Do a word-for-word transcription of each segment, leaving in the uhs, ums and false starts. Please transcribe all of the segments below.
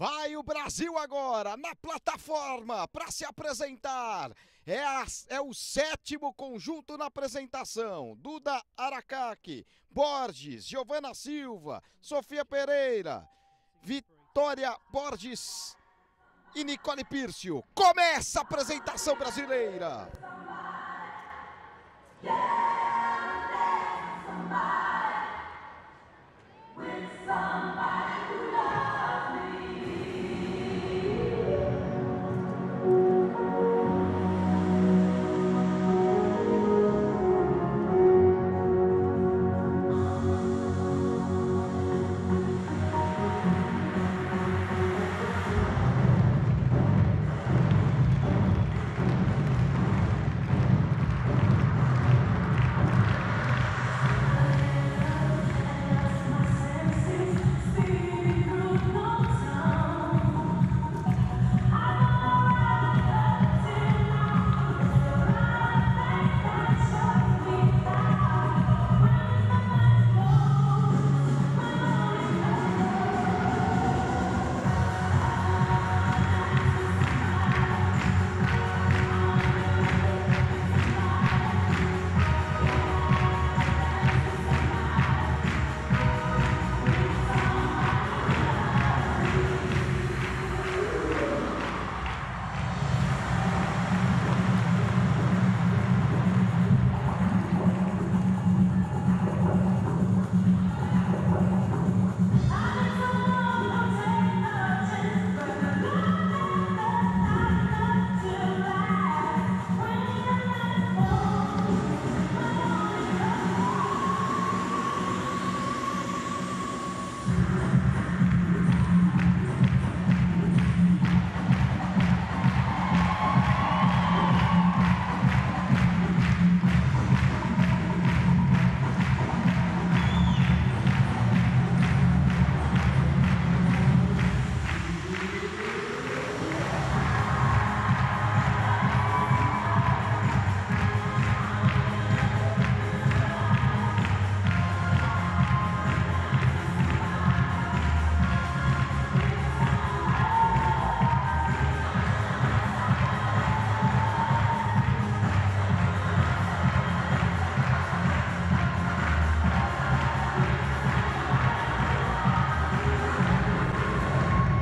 Vai o Brasil agora na plataforma para se apresentar. É, a, é o sétimo conjunto na apresentação. Duda Aracaki, Borges, Giovana Silva, Sofia Pereira, Vitória Borges e Nicole Pírcio. Começa a apresentação brasileira.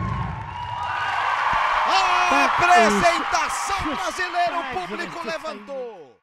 Apresentação brasileira, o público levantou.